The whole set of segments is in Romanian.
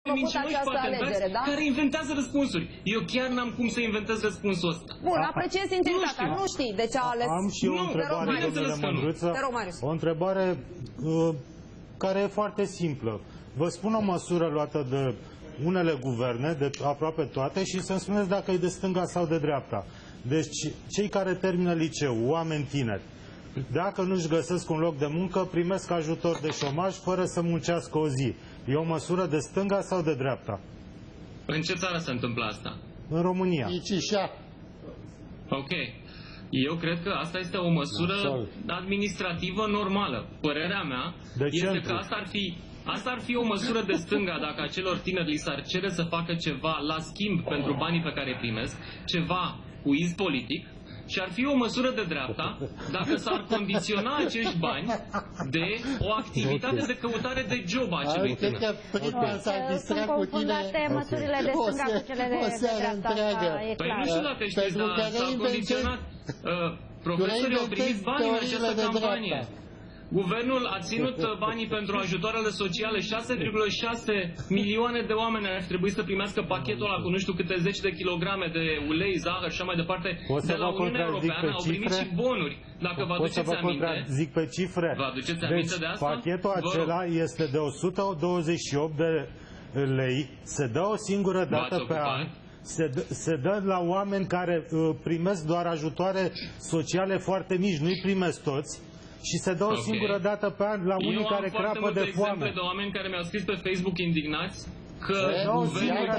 mincinoși patentați, da? Care inventează răspunsuri. Eu chiar n-am cum să inventez răspunsul ăsta. Bun, apreciez sinceritatea. Nu știi de ce a ales. Am și eu o întrebare, domnule Mândruță. O întrebare care e foarte simplă. Vă spun o măsură luată de unele guverne, de aproape toate, și să-mi spuneți dacă e de stânga sau de dreapta. Deci, cei care termină liceu, oameni tineri, dacă nu-și găsesc un loc de muncă, primesc ajutor de șomaj fără să muncească o zi. E o măsură de stânga sau de dreapta? În ce țară se întâmplă asta? În România. Ok. Eu cred că asta este o măsură administrativă normală. Părerea mea este că asta ar fi o măsură de stânga dacă acelor tineri li s-ar cere să facă ceva la schimb pentru banii pe care îi primesc, ceva cu iz politic, și ar fi o măsură de dreapta dacă s-ar condiționa acești bani de o activitate de căutare de job a acelui tineri. Sunt confundate măsurile de stânga cu cele de dreapta. Păi nu știu dacă știți, dar s-a condiționat. Profesorii au primit bani în această campanie. Guvernul a ținut banii pentru ajutoarele sociale. 6,6 milioane de oameni ar trebui să primească pachetul ăla cu nu știu câte zeci de kilograme de ulei, zahăr și așa mai departe de la Uniunea Europeană. Au primit și bonuri, dacă vă aduceți aminte. Zic pe cifre. Vă aduceți aminte de asta? Pachetul acela este de 128 de lei, se dă o singură dată pe an. Se dă la oameni care primesc doar ajutoare sociale foarte mici, nu-i primesc toți. Și se dă o singură dată pe an la unii care crapă de foame. De oameni care mi-au scris pe Facebook indignați că guvernul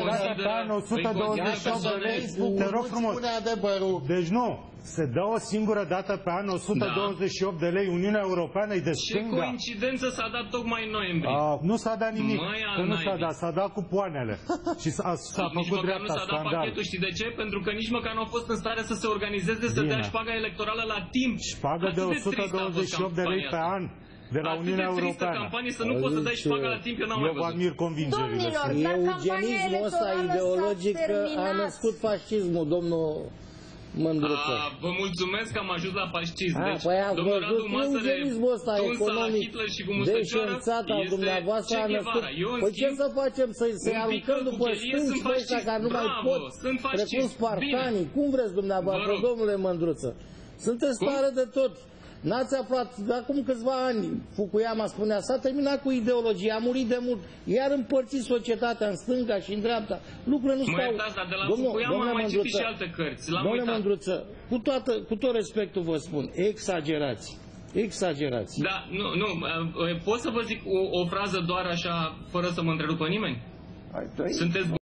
consideră... Te rog frumos. Deci nu. Se dă o singură dată pe an 128 de lei. Uniunea Europeană e de stânga. Ce coincidență s-a dat tocmai în noiembrie. Nu s-a dat nimic. Că nu s-a dat. S-a dat cu poanele. Și s-a făcut dreapta scandal. Nu s-a dat pachetul. Știi de ce? Pentru că nici măcar nu au fost în stare să se organizeze, să dea șpaga electorală la timp. Șpagă de 128 de lei pe an. De la Uniunea Europeană. Campanie să nu poți să dai șpaga la timp, eu n-am mai văzut. Eu vă admir convingerile. Eugenismul ăsta ideologic a născut fascismul, domnul Mândruță. Vă mulțumesc că am ajuns la fascism. Deci, păi domnul Radu Mazăre, eugenismul ăsta economic deșerțat al dumneavoastră a născut. Păi ce să facem? Să-i aruncăm după stânci pe ăștia care nu mai pot, precum spartanii? Cum vreți dumneavoastră, domnule Mândruță? Sunteți stare de tot. N-ați aflat, acum câțiva ani, Fukuyama spunea, s-a terminat cu ideologia, a murit de mult, iar împărțit societatea în stânga și în dreapta. Lucrurile nu stau. Dar de la Fukuyama am mai citit și alte cărți. Domnule Mândruță, cu tot respectul vă spun, exagerați. Exagerați. Da, nu, pot să vă zic o frază doar așa, fără să mă întrerupă nimeni? Sunteți